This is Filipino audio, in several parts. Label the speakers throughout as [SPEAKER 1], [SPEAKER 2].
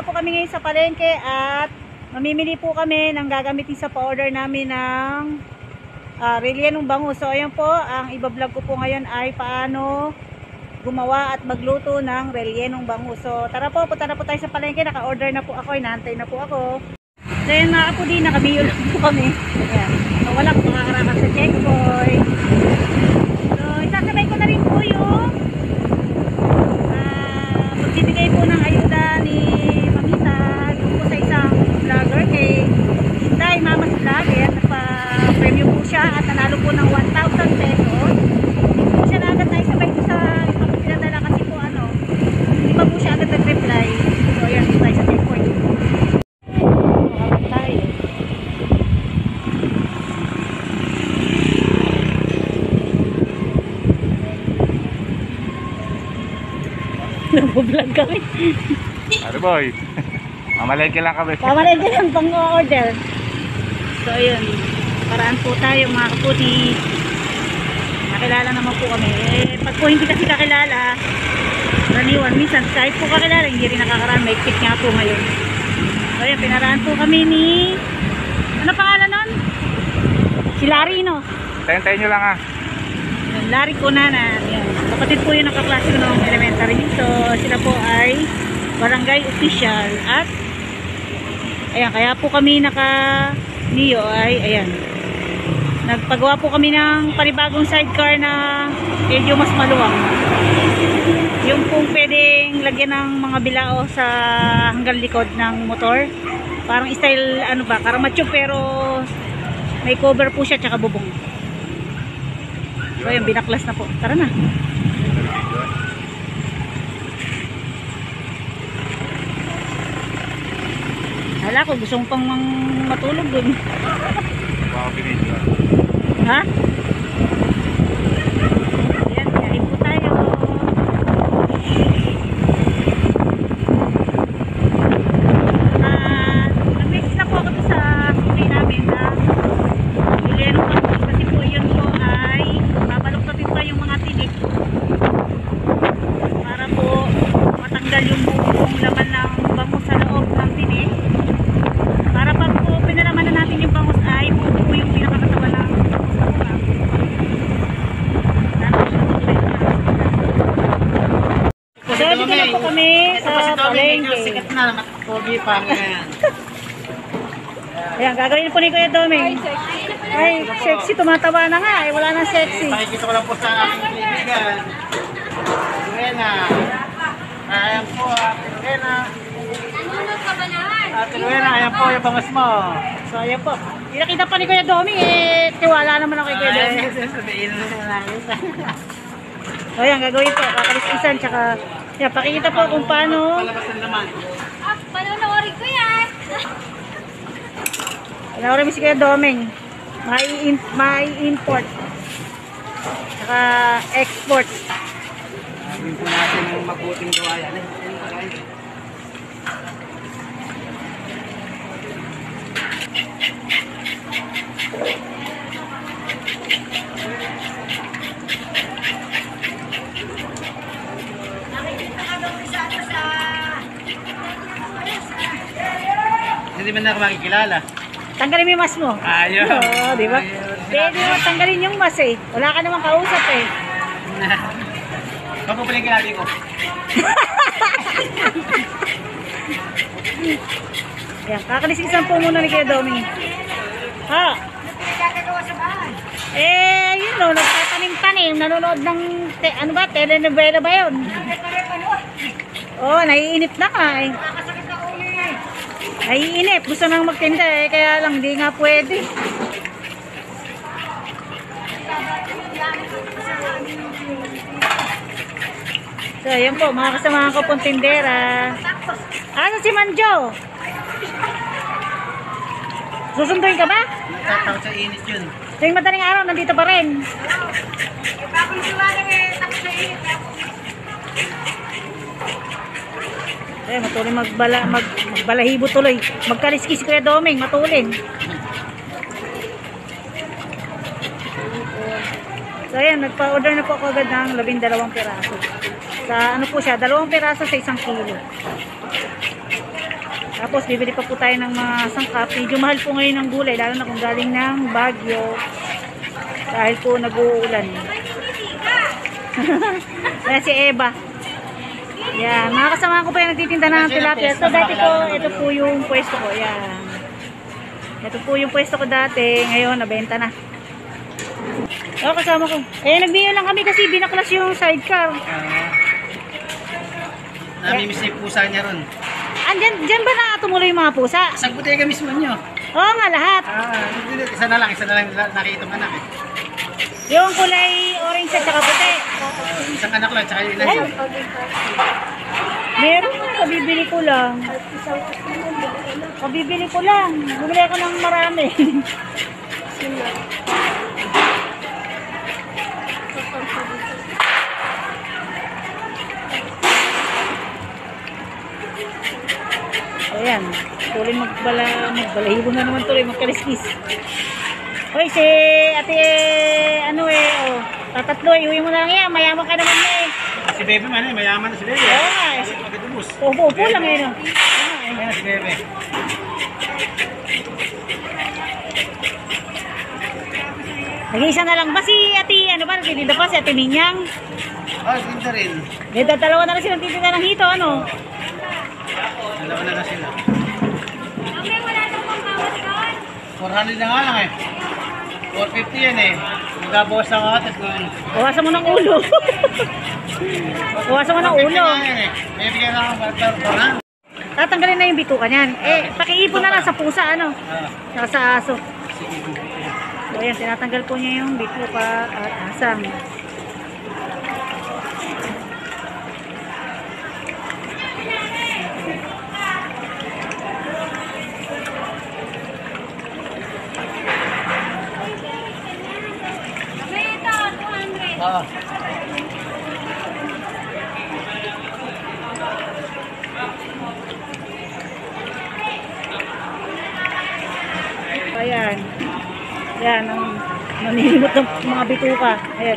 [SPEAKER 1] na po kami ngayon sa palengke at mamimili po kami ng gagamitin sa pa-order namin ng rellenong bangus. So ayan po, ang ibablog ko po ngayon ay paano gumawa at magluto ng rellenong bangus. So tara po, punta na po tayo sa palengke. Naka-order na po ako, inaantay na po ako. So ayan mga kapudi, nakabiyol lang po kami. Ayan. So wala po makakarakan sa checkpoint. So isasabay ko na rin po yung magbibigay po ng ayuda ni Mamita doon po sa isang vlogger kay Inday Mama's Vlog. Ayan, nagpa-premyo po siya at nanalo po ng 1,000 pesos. Hindi po siya na agad na isabay ko sa ipapagpinadala kasi po hindi pa po siya agad nag-reply. So ayan, dito tayo sa checkpoint. Nag-vlog kami.
[SPEAKER 2] Ano boy? Mamalengke lang kami.
[SPEAKER 1] Mamalengke lang pang order. So ayun, paraan po tayo mga kaputi. Nakilala naman po kami. Pag po hindi kasi kakilala, raniwan, minsan kahit po kakilala, hindi rin nakakaraan. May kick nga po ngayon. So ayun, pinaraan po kami ni, ano pangalan nun? Si Larry, no?
[SPEAKER 2] Tayo nyo lang
[SPEAKER 1] Larry Kunanan. Yan. Kapatid po yun ang kaklase ko ng elementary. So sila po ay barangay official. At ayan, kaya po kami naka-Neo ay ayan. Nagpagawa po kami ng panibagong sidecar na medyo mas maluwang. Yung pong pwedeng lagyan ng mga bilao sa hanggang likod ng motor. Parang style ano ba, karamatyo pero may cover po siya tsaka bubong. So ayun, binaklas na po. Tara na. Hala ko, gusto mo pang matulog dun. Ha? Ayan, kain po tayo. Nag-message na po ako sa sumay namin na rellenong bangus kasi po yun po ay babaluktatin pa yung mga tinik para po matanggal yung buong laman ng bangus sa loob ng tinik. Para pag po pinalaman na natin yung bangus ay buo po yung pinakakatawan ng so dito na po kami sa palengke.
[SPEAKER 3] Sikat na, pogi pa ngayon.
[SPEAKER 1] Ayan, gagawin po ni Kuya Doming. Ay, sexy, tumatawa na nga. Wala nang sexy.
[SPEAKER 3] Pakikita ko lang po sa aking kaibigan. Rena. Ayan po, Rena. Ate Rena, ayan po yung bangas mo.
[SPEAKER 1] So, ayan po. Pinakita pa ni Kuya Doming, tiwala naman ako kay Kuya Doming.
[SPEAKER 3] Sabihin na naman.
[SPEAKER 1] So, ayan, gagawin po. Kakaliskisan, tsaka, pakikita po kung paano.
[SPEAKER 3] Palabasan naman.
[SPEAKER 4] Panonoorin ko yan.
[SPEAKER 1] Panoorin mo si Kuya Doming. May import. Tsaka export.
[SPEAKER 3] Gawin po natin yung mabuting gawayan. Hindi man na ako makikilala.
[SPEAKER 1] Tanggalin mo yung mask mo.
[SPEAKER 3] Ayun.
[SPEAKER 1] Oo, di ba? Pwede mo tanggalin yung mask eh. Wala ka namang kausap eh.
[SPEAKER 3] Papupuling kinati ko.
[SPEAKER 1] Ayan, kakaliskisan po muna ni Kuya Doming. Ha? Yun o, nagtatanim-tanim. Nanonood ng, ano ba, telenovela ba yun? Oo, naiinip na ka eh. Naiinip, gusto nang magtinda eh, kaya lang di nga pwede. So, ayan po, mga kasamahan ko pong tindera. Ano si Manjo? Susunduin ka ba?
[SPEAKER 3] Tataw sa init yun.
[SPEAKER 1] Tuwing madaling araw, nandito pa rin. Eh, matuloy magbalahibo tuloy. Magkaliskis si Kuya Doming, matulin. So ayan, nagpa-order na po ako agad ng 12 piraso. Sa ano po siya, 2 piraso sa 1 kilo. Tapos bibili pa po tayo ng mga sangkap. Medyo mahal po ngayon ng gulay, lalo na kung galing ng Baguio. Dahil po nag-uulan. Kaya si Eva. Yan, mga kasama ko pa yung nagtitinda ng tilapia. So dati po, ito po yung pwesto ko. Yan. Ito po yung pwesto ko dati. Ngayon, nabenta na. O, kasama ko. Eh, nagbiyo lang kami kasi binaklas yung sidecar.
[SPEAKER 3] Namimiss yung pusa niya ron.
[SPEAKER 1] Diyan ba na tumuloy yung mga pusa?
[SPEAKER 3] Sa butega mismo niyo.
[SPEAKER 1] Oo nga, lahat.
[SPEAKER 3] Isa na lang nakita mo anak eh.
[SPEAKER 1] Yung kulay orange at saka puti.
[SPEAKER 3] Isang anak lang, tsaka yung ilan
[SPEAKER 1] Ay,
[SPEAKER 3] yun.
[SPEAKER 1] meron, kabibili ko lang. Kabibili ko lang. Bumili ako ng marami. Ayan, tuloy magbalahibo na naman tuloy, magkaliskis. Hoy, si ate, tatatlo, iuwi mo na lang yan, mayaman ka naman eh.
[SPEAKER 3] Si Bebe man eh, mayaman na si Bebe.
[SPEAKER 1] Oo nga eh.
[SPEAKER 3] Magdudubos.
[SPEAKER 1] Upo lang eh, no?
[SPEAKER 3] Ayan na si Bebe.
[SPEAKER 1] Nag-iisa na lang ba si ate, nagtitinda pa si ate Minyang?
[SPEAKER 3] Tinta rin.
[SPEAKER 1] Dalawa na lang silang titinda ng hito, ano?
[SPEAKER 3] Dalawa na sila.
[SPEAKER 4] Mami, wala nang pambawas doon.
[SPEAKER 3] 400 na nga lang eh. 450 yan eh. Magkabawas lang ako, tapos ngayon.
[SPEAKER 1] Bawasan mo ng ulo. Bawasan mo ng ulo.
[SPEAKER 3] May bigyan lang ako para.
[SPEAKER 1] Tatanggalin na yung bituka niyan. Eh, pakiipon na lang sa pusa, ano? Saka sa aso. So, ayan, tinatanggal po niya yung bituka at asang.
[SPEAKER 4] Mami, ito, 200.
[SPEAKER 1] Ayan. Ayan, ang naninimot ng mga bituka. Ayan.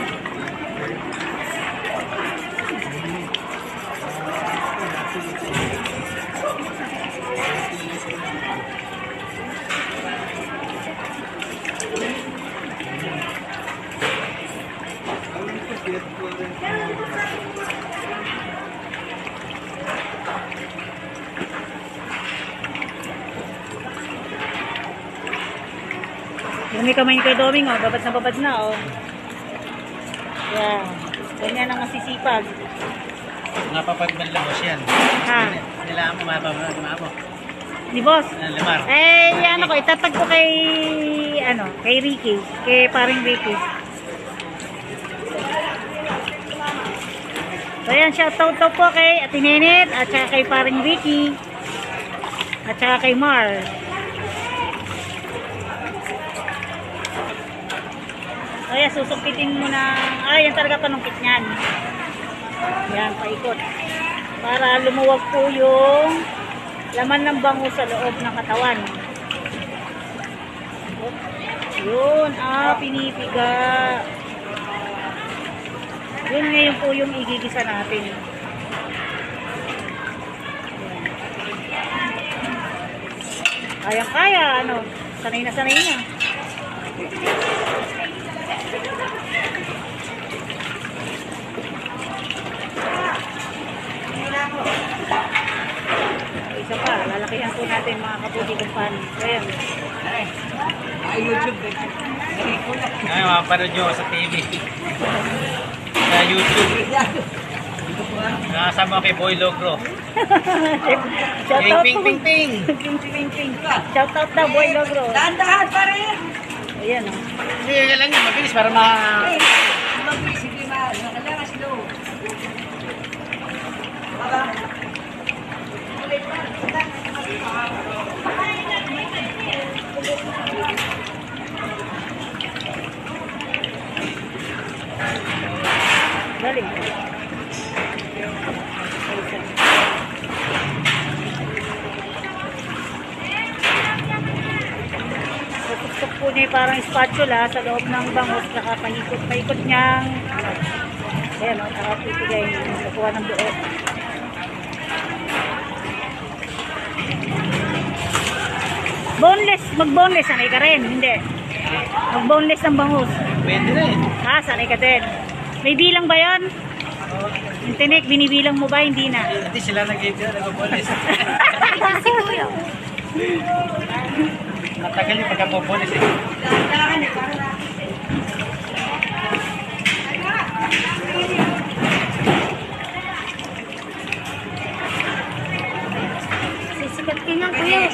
[SPEAKER 1] Yung may kamay ni Kuya Doming, oh, babad na, oh. Yan. Ganyan ang masisipag.
[SPEAKER 3] Napapagbanlabos yan.
[SPEAKER 1] Ha?
[SPEAKER 3] Nila mo, mapapagmamo.
[SPEAKER 1] Ni boss?
[SPEAKER 3] Lamar.
[SPEAKER 1] Eh, ko, itatag ko kay, kay Ricky. Kay paring Ricky. So, ayan, shoutout to po kay Ate Nenet, at saka kay paring Ricky, at saka kay Mar. So, ayan, susumpitin mo na, yan talaga panungkit niyan. Yan, paikot. Para lumuwag po yung laman ng bango sa loob ng katawan. Yun, pinipiga. Yun ngayon po yung igigisa natin. Kayang-kaya, sanay na sanay na. Isa pa, lalakihan po natin mga kaputi kung paano. Ayan.
[SPEAKER 3] Ay, mapapanood nyo sa TV. Sa YouTube. Nakasama kay Boy Logro.
[SPEAKER 1] Shout out
[SPEAKER 3] Ping, ping, ping, ping.
[SPEAKER 1] Ping, ping, ping. Shout out na, Boy Logro.
[SPEAKER 4] Dahan-dahan pa rin.
[SPEAKER 1] Ayan, oh.
[SPEAKER 3] Hindi, lang yun. Mabilis para
[SPEAKER 4] Sige, ma. Kailangan slow.
[SPEAKER 1] Galing. Tutok po niya parang spatula sa loob ng bangus, saka paikot niyang ayan, saka pipigay nakuha ng buo. Boneless, mag-boneless, sanay ka rin. Hindi. Mag-boneless ng bangus.
[SPEAKER 3] Pwede na eh.
[SPEAKER 1] Sanay ka din. May bilang ba yun? Yung tinik, binibilang mo ba? Hindi na.
[SPEAKER 3] Hindi sila nag-bolis.
[SPEAKER 4] Si Kuya.
[SPEAKER 3] Matagal yung pagkabobolis eh.
[SPEAKER 4] Sisikat ka nga, Kuya.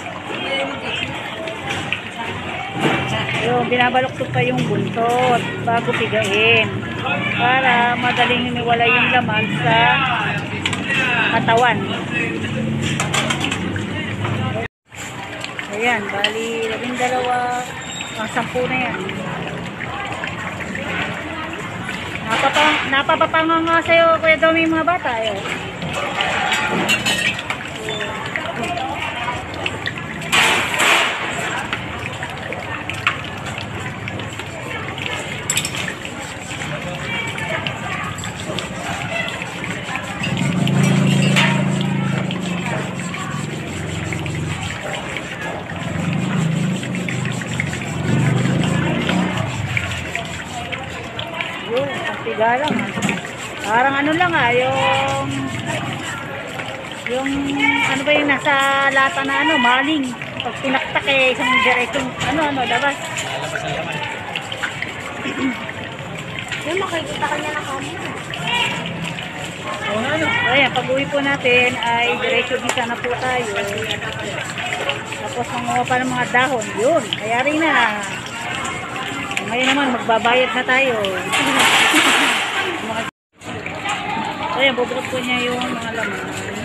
[SPEAKER 1] Yung binabaluktot pa yung buntot bago pigain para madaling humiwala yung laman sa katawan. Ayan, bali 12 ang 10 na yan. Napapapanga nga sa'yo, Kuya Domi, yung mga bata. Ayan. Galang parang ano lang yung ano ba yung nasa lata na ano, maling pag pinaktak eh, isang diretsong labas.
[SPEAKER 4] Yung makikita ka niya na kami.
[SPEAKER 1] Ayan, pag uwi po natin ay diretso bisa na po tayo, tapos manguha pa ng mga dahon yun, kaya rin na ngayon naman magbabayad na tayo. So yan, bubukod po niya yung mga laman.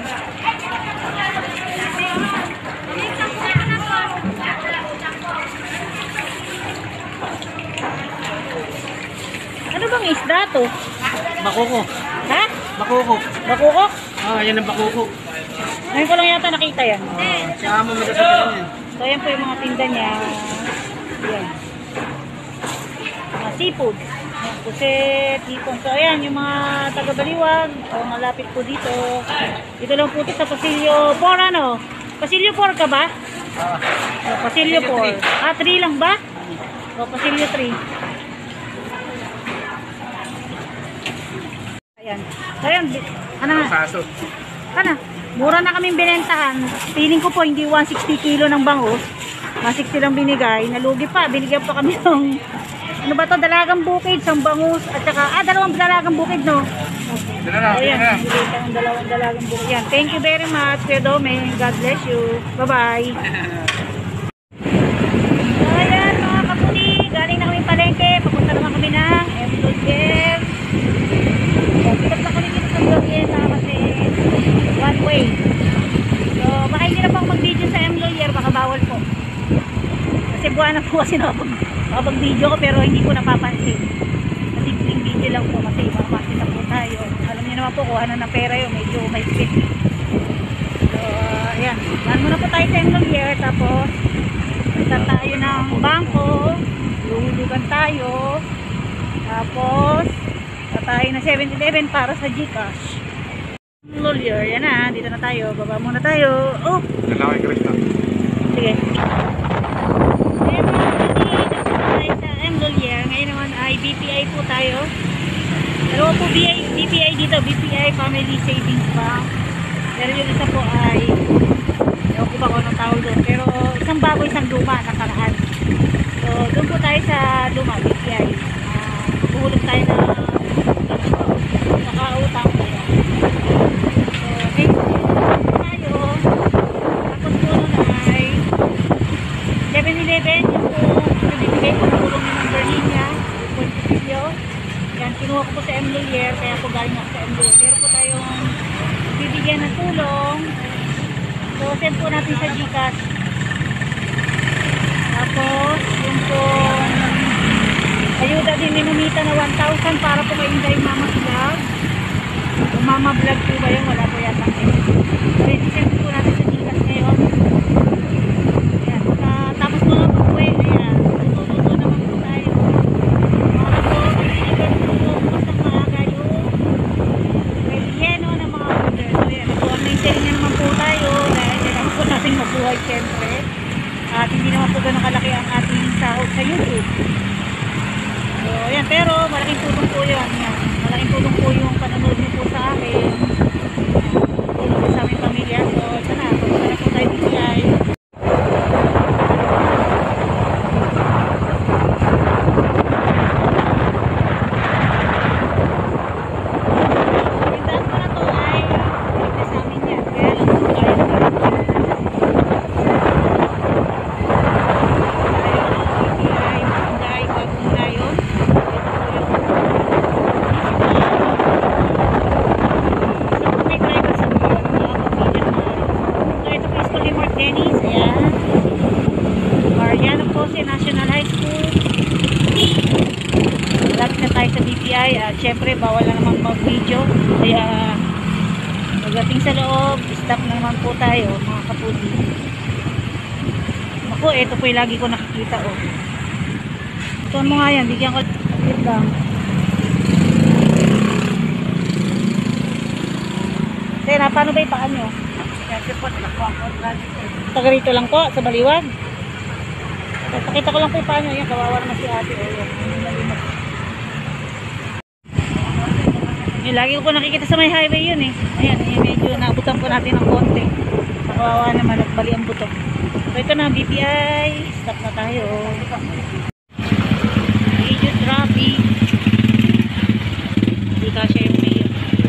[SPEAKER 1] Ano bang isda to?
[SPEAKER 3] Bakuko.
[SPEAKER 1] Ha?
[SPEAKER 3] Bakuko.
[SPEAKER 1] Bakukok?
[SPEAKER 3] Yan ang bakuko.
[SPEAKER 1] Ngayon ko lang yata nakita yan.
[SPEAKER 3] Saka mo magkakaroon yan.
[SPEAKER 1] So yan po yung mga tinda niya. Yan. Mga seafood. Puset, hipon. So ayan, yung mga taga-Baliwag, malapit po dito. Dito lang po ito sa Pasilyo 4, ano? Pasilyo 4 ka ba? Pasilyo 4. 3 lang ba? Pasilyo 3. Ayan. So ayan, mura na kaming binentahan. Feeling ko po hindi 160 kilo ng bangus. 160 lang binigay. Nalugi pa. Binigyan pa kami ng ano ba to? Dalagang bukid, isang bangus, at saka, dalawang dalagang bukid, no? Ayan, ang dalawang dalagang bukid. Yan. Thank you very much, Kuya Dome. God bless you. Bye-bye. Ayan, mga kapuni. Galing na kami palengke. Papunta naman kami ng M-Lodger. Pick up na kami dito sa M-Lodger kasi one way. So, baka hindi na pang mag-video sa M-Lodger. Baka bawal po. Kasi buwan na po kasi nakapag-video ko pero hindi ko napapansin. Masikling video lang po kasi makakita po tayo. Alam niyo naman po kung ano na pera yun, medyo may skip. So, ayan. Yan muna po tayo sa M-Lodger. Tapos, punta tayo ng bangko. Luhulugan tayo. Tapos, punta tayo na 7-Eleven para sa Gcash. M-Lodger, yan na. Dito na tayo. Baba muna tayo. Oh!
[SPEAKER 2] Dalawa yung Krista.
[SPEAKER 1] Sige. Ayan mga kapatid, sa M-Lodger. Ngayon naman ay BPI po tayo. Dalawa po BPI dito, BPI Family Savings Bank. Pero yung isa po ay ewan ko ba kung anong tawag doon. Pero isang bago, isang luma nakaraan. So doon po tayo sa luma, BPI. Puhulog tayo na nakautang po. So okay, tayo. Tapos po nun ay 7-Eleven, yung bibigay ko na tulong ng number niya, yung video. Yan, kinuha ko po sa M-Lodger, kaya po galing ako sa M-Lodger. Pero po tayong bibigyan ng tulong. So, send po natin sa Gcash. Tapos, yung po ayuda din minumita na 1,000 para po kay Inday Mama Vlog. Kung Mama Vlog po ba yun? Wala po yata. So, send po natin sa Gcash ngayon. Tapos po na po po ayan, tututo naman po tayo para po ibigay po basta maaga yung relleno ng mga order. So yan, ito ang maintain niya naman po tayo dahil kailangan po natin mabuhay siyempre. At hindi naman po ganun kalaki ang ating sahod sa YouTube. So, ayan. Pero malaking tulong po yun. Ayan. Malaking tulong po yung panonood niyo po sa akin. Tulong po sa aming pamilya. So, ito na. Pagpunta na po tayo DTI. Siyempre, bawal na naman mag-video. Kaya, pagdating sa loob, stop na naman po tayo, mga kapudi. Ako, ito po yung lagi ko nakikita, oh. Ito mo nga yan, bigyan ko lang. Kaya, paano ba yung paan nyo? Taga rito lang po, sa Baliwag. Pakita ko lang po yung paan nyo. Yan, kawawa naman si ate. Yung lagi ko po nakikita sa may highway yun eh. Ayan, medyo naabutan po natin ng konti. Nakawawa naman at bali ang buto. So ito na, BPI. Stop na tayo. Medyo traffic. Hindi kasi yung Mio.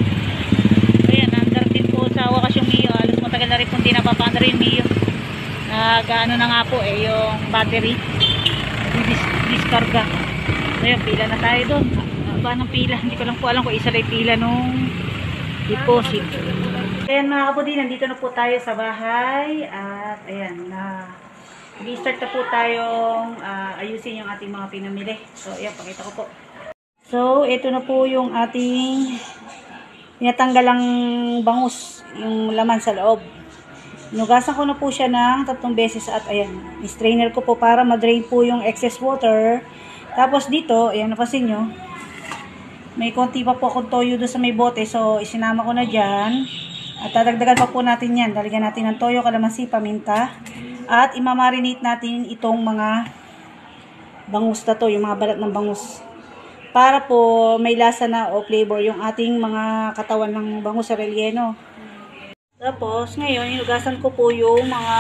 [SPEAKER 1] So ayan, under din po sa wakas yung Mio. Alas matagal na rin kung di napapandar yung Mio. Nag-ano na nga po eh, yung battery. Discarga. So yun, pila na tayo doon. Ng pila, hindi ko lang po alam kung isa lang pila nung deposit. Ayan mga kapudi, nandito na po tayo sa bahay at ayan, nag-start na po tayong ayusin yung ating mga pinamili. So ayan, pakita ko po. So ito na po yung ating pinatanggalang bangus, yung laman sa loob. Nugasan ko na po siya ng 3 beses at ayan, strainer ko po para ma-drain po yung excess water. Tapos dito, ayan, napasin nyo, may konti pa po akong toyo doon sa may bote. So, isinama ko na dyan. At dadagdagan pa po natin yan. Dalagyan natin ng toyo, kalamansi, paminta. At imamarinate natin itong mga bangus na to. Yung mga balat ng bangus. Para po may lasa na o flavor yung ating mga katawan ng bangus sa relleno. Tapos, ngayon, inugasan ko po yung mga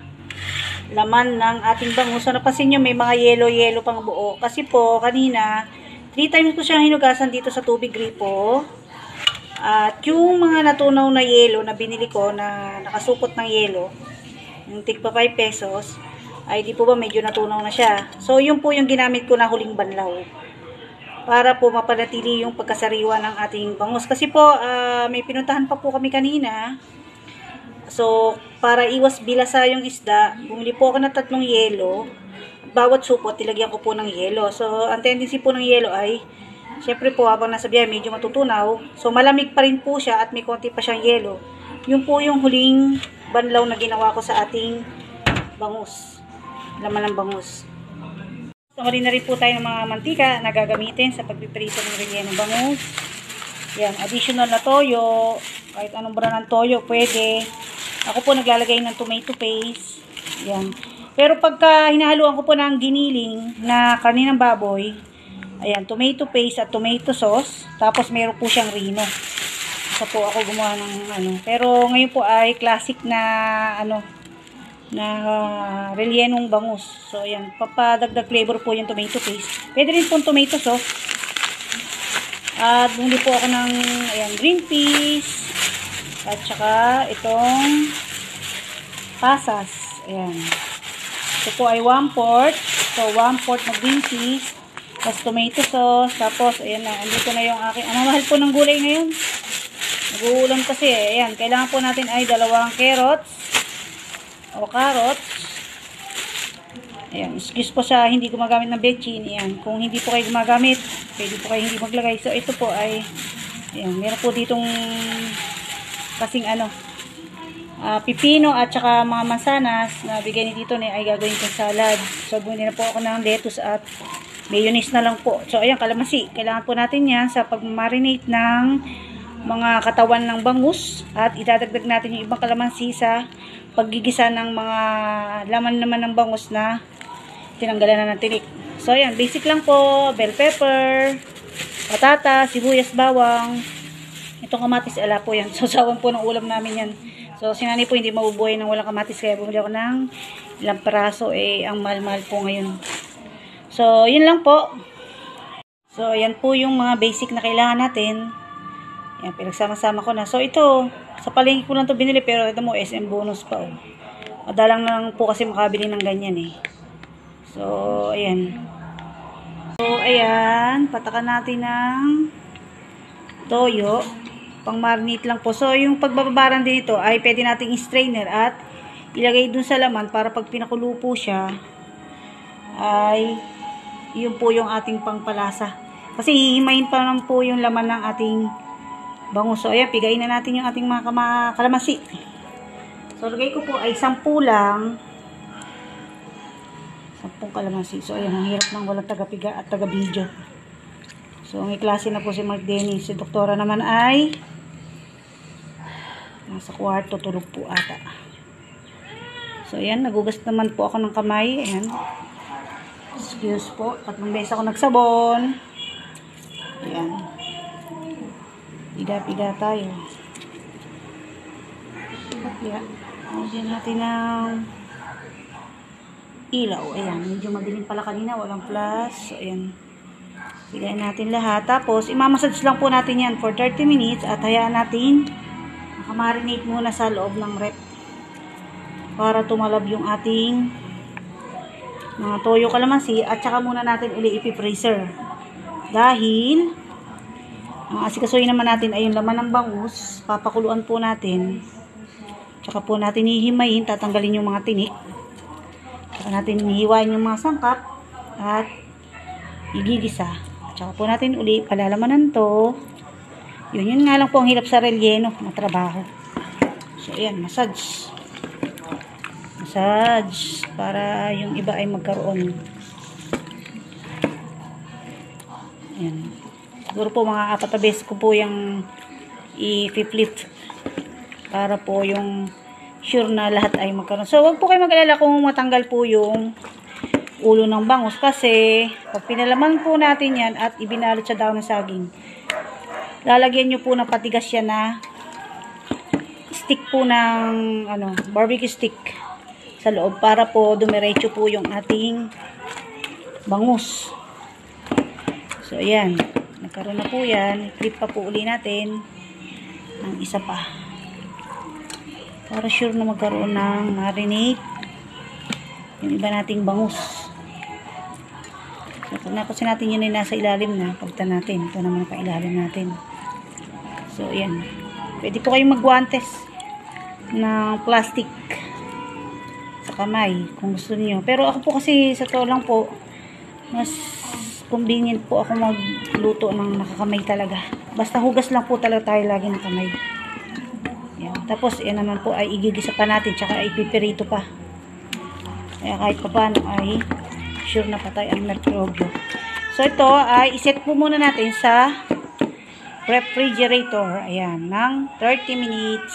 [SPEAKER 1] laman ng ating bangus. So, napansin nyo, may mga yellow-yellow pang buo. Kasi po, kanina, 3 times ko siyang hinugasan dito sa tubig gripo. At yung mga natunaw na yelo na binili ko na nakasukot ng yelo, yung tigpa 5 pesos, ay di po ba medyo natunaw na siya. So yun po yung ginamit ko na huling banlaw. Para po mapanatili yung pagkasariwa ng ating bangus. Kasi po may pinuntahan pa po kami kanina. So para iwas bilasa yung isda, bumili po ako ng 3 yelo. Bawat supot, tilagyan ko po ng yelo. So, ang tendency po ng yelo ay, syempre po, habang nasa biyahe, medyo matutunaw. So, malamig pa rin po siya at may konti pa siyang yelo. Yun po yung huling banlaw na ginawa ko sa ating bangus. Laman ng bangus. So, rin na rin po tayo ng mga mantika na gagamitin sa pagpiprito ng relleno bangus. Yan, additional na toyo. Kahit anong brand ng toyo, pwede. Ako po naglalagay ng tomato paste. Yan. Pero pagka hinahaluan ko po ng giniling na karne ng baboy, ayan, tomato paste at tomato sauce, tapos meron po siyang rino. Isa po ako gumawa ng ano. Pero ngayon po ay classic na ano, na rellenong bangus. So ayan, papadagdag flavor po yung tomato paste. Pwede rin po tomato sauce. At bumili po ako ng ayan, green peas at saka itong pasas. Ayan. Ito po ay 1/4. So, 1/4 na green peas. Tapos tomato sauce. Tapos, ayan na. Andito na yung aking. Ang mahal po ng gulay ngayon. Nag-uulam kasi. Ayan. Kailangan po natin ay 2 carrots. O carrots. Ayan. Excuse po sa hindi gumagamit ng bechin. Ayan. Kung hindi po kayo gumagamit, pwede po kayo hindi maglagay. So, ito po ay, ayan. Meron po ditong kasing ano, pipino at saka mga mansanas na bigay ni Tito ni ay gagawin kong salad. So, bumili na po ako ng lettuce at mayonnaise na lang po. So, ayan, kalamansi. Kailangan po natin yan sa pag-marinate ng mga katawan ng bangus at idadagdag natin yung ibang kalamansi sa paggigisa ng mga laman naman ng bangus na tinanggalan na ng tinik. So ayan, basic lang po, bell pepper, patata, sibuyas, bawang, itong kamatis, ala po yan. So sawan po ng ulam namin yan. So si nanay po hindi mabubuhay ng walang kamatis, kaya bumili ako ng ilang peraso, ang mahal-mahal po ngayon. So yun lang po. So ayan po yung mga basic na kailangan natin. Yan, pinagsama-sama ko na. So ito, sa palengke ko lang to binili, pero ito mo SM bonus pa oh. Madalang na lang po kasi makabili ng ganyan eh. So ayan. So ayan, patakan natin ng toyo. Pang marinate lang po. So yung pagbababaran din ito ay pwede nating i-strainer at ilagay dun sa laman para pag pinakulo po siya ay yun po yung ating pangpalasa. Kasi hihimayin pa lang po yung laman ng ating bangus. So ayan, pigayin na natin yung ating mga kalamansi. So lagay ko po ay 10 lang. 10 kalamansi. So ayan, ang hirap ng walang taga-piga at taga-video. So ang klase na po si Mark Dennis. Si doktora naman ay nasa kwarto, tulog po ata. So ayan, nagugas naman po ako ng kamay. Ayan. Excuse po, 3 beses ako nagsabon. Ayan. Piga-piga tayo. Piga. Lagyan natin ng ilaw. Ayan, medyo madilim pala kanina, walang flash. So ayan. Pigayin natin lahat. Tapos, imamassage lang po natin yan for 30 minutes at hayaan natin makamarinate muna sa loob ng rep para tumalab yung ating mga toyo kalamansi at saka muna natin uli ipi-freezer. Dahil ang asikasuhin naman natin ay yung laman ng bangus, papakuluan po natin. Tsaka po natin hihimayin, tatanggalin yung mga tinik. Tsaka natin hihiwain yung mga sangkap at igigisa. Tsaka po natin uli palalamanan to. Yun nga lang po ang hirap sa relleno na trabaho. So ayan, massage. Massage para yung iba ay magkaroon. Ayan. Siguro po mga 4 beses ko po yung i-flip para po yung sure na lahat ay magkaroon. So wag po kayo mag-alala kung matanggal po yung ulo ng bangus kasi pag pinalaman po natin yan at ibinalot sa daon ng saging, lalagyan nyo po ng patigas yan na stick po ng barbecue stick sa loob para po dumiretso po yung ating bangus. So ayan, nagkaroon na po yan. Flip pa po uli natin ng isa pa para sure na magkaroon ng marinate yung iba nating bangus. So pag napasin natin yun ay nasa ilalim na, pagta natin, ito naman pa ilalim natin. So ayan, pwede po kayong magguantes ng plastic sa kamay kung gusto niyo, pero ako po kasi sa to lang po mas convenient po ako magluto ng nakakamay talaga. Basta hugas lang po talaga tayo lagi ng kamay. Yan. Tapos, yan naman po ay igigisa pa natin, tsaka ay pipirito pa. Kaya kahit pa paano ay sure na patay ang mikrobyo. So, ito ay iset po muna natin sa refrigerator. Ayan, ng 30 minutes.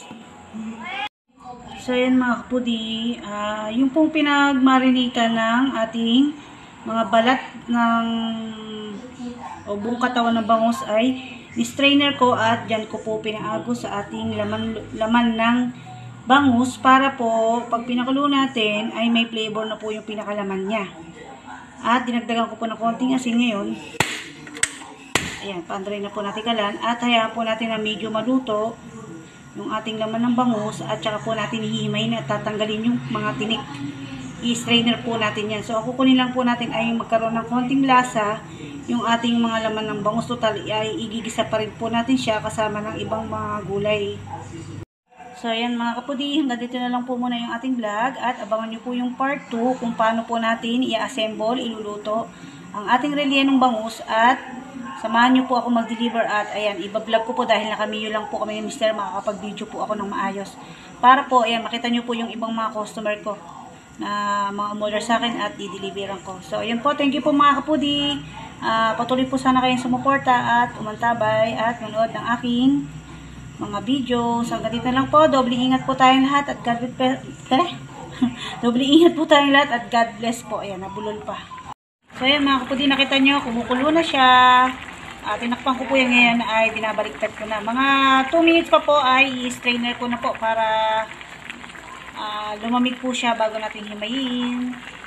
[SPEAKER 1] So, yan mga kapudi. Yung pong pinagmarinita ng ating mga balat ng o buong katawan ng bangus ay ni-strainer ko at dyan ko po pinago sa ating laman ng bangus para po pag pinakulo natin ay may flavor na po yung pinakalaman niya. At dinagdagan ko po ng konting asin ngayon. Ayan, pa-dry na po natin kalan at hayaan po natin na medyo maluto yung ating laman ng bangus at saka po natin hihimayin at tatanggalin yung mga tinik. I-strainer po natin yan. So, kukunin lang po natin ay magkaroon ng konting lasa yung ating mga laman ng bangus. Total, ay igigisa pa rin po natin siya kasama ng ibang mga gulay. So, ayan mga kapudi, hanggang dito na lang po muna yung ating vlog at abangan nyo po yung part 2 kung paano po natin i-assemble, iluluto ang ating rellenong bangus at samahan nyo po ako mag-deliver at ayan, iba-vlog ko po dahil nakamiyo lang po kami ni Mr. Makakapag-video po ako ng maayos. Para po, ayan, makita nyo po yung ibang mga customer ko na mga umorder sa akin at i-deliveran ko. So, ayan po. Thank you po mga kapudi. Patuloy po sana kayong sumuporta at umantabay at manood ng aking mga videos. Hanggang dito na lang po. Doble ingat po tayong lahat at God bless. Doble ingat po tayong lahat at God bless po. Ayan, nabulol pa. So ayan mga kapatid, nakita nyo, kumukulo na siya. Tinakpan ko po yan ngayon ay binabaliktad ko na. Mga 2 minutes pa po ay i-strainer ko na po para lumamig po siya bago natin himayin.